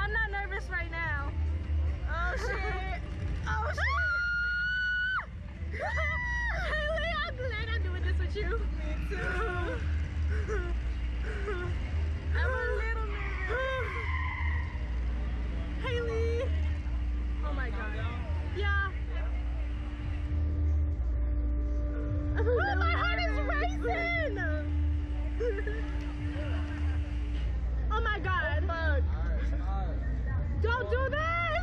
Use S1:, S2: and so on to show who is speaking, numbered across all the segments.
S1: I'm not nervous right now.
S2: Oh shit. Oh shit.
S1: Haley, I'm glad I'm doing this with you.
S2: Me too. I'm a little nervous.
S1: Haley. Oh my god. Yeah. Oh, my heart is racing. Oh my god. Don't do this.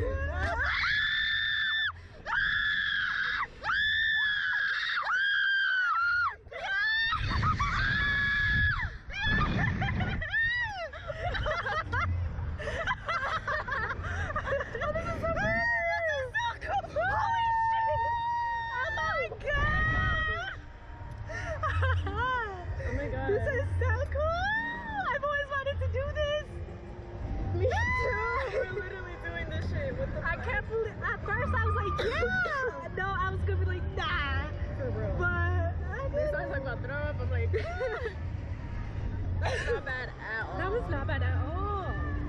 S1: This is so cool! I've always wanted to do this! Me too!
S2: We're literally doing this shit. What the
S1: I
S2: fuck?
S1: can't believe, at first I was like, yeah! No, I was gonna be like, nah!
S2: For real.
S1: But I
S2: They
S1: did.
S2: started talking about throw up. I'm like, that's not bad at all.
S1: That was not bad at all.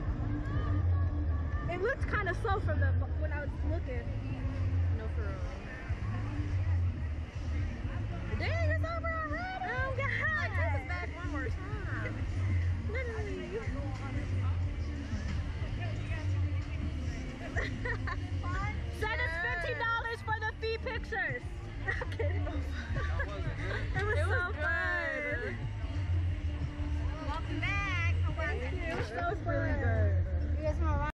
S1: It looked kind of slow from the when I was looking.
S2: No, for real. Dang, it's over already.
S1: Oh god!
S2: Like, take us back one more time.
S1: Literally. Send us $50 for the fee pictures. Okay. It was so fun.
S2: Welcome back.
S1: Thank you. It was so fun.
S2: Really good.